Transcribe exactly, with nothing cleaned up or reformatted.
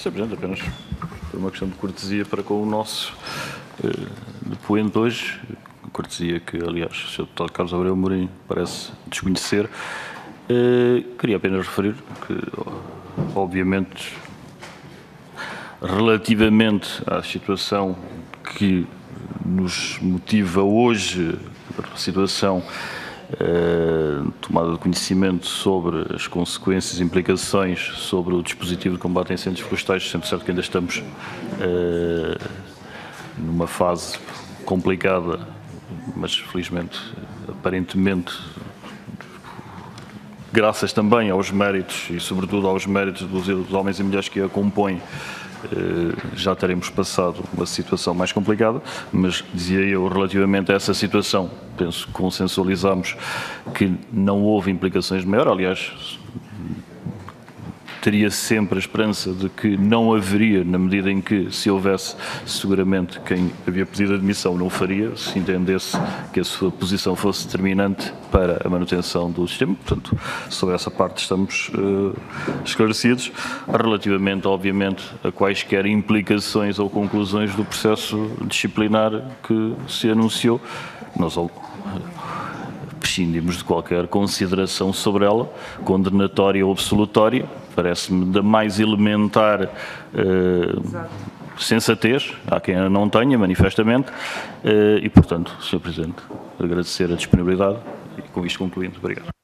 senhor Presidente, apenas por uma questão de cortesia para com o nosso uh, depoente hoje, cortesia que, aliás, o senhor Deputado Carlos Abreu Amorim parece desconhecer. Uh, queria apenas referir que, obviamente, relativamente à situação que nos motiva hoje, a situação Uh, tomada de conhecimento sobre as consequências e implicações sobre o dispositivo de combate a incêndios florestais, sendo certo que ainda estamos uh, numa fase complicada, mas felizmente, aparentemente, graças também aos méritos e sobretudo aos méritos dos, dos homens e mulheres que a compõem, já teremos passado uma situação mais complicada, mas dizia eu, relativamente a essa situação, penso que consensualizamos que não houve implicações de maior, aliás, teria sempre a esperança de que não haveria, na medida em que, se houvesse, seguramente quem havia pedido admissão não o faria, se entendesse que a sua posição fosse determinante para a manutenção do sistema. Portanto, sobre essa parte estamos uh, esclarecidos. Relativamente, obviamente, a quaisquer implicações ou conclusões do processo disciplinar que se anunciou, nós prescindimos de qualquer consideração sobre ela, condenatória ou absolutória. Parece-me da mais elementar uh, sensatez, há quem a não tenha, manifestamente, uh, e, portanto, senhor Presidente, agradecer a disponibilidade e com isto concluindo. Obrigado.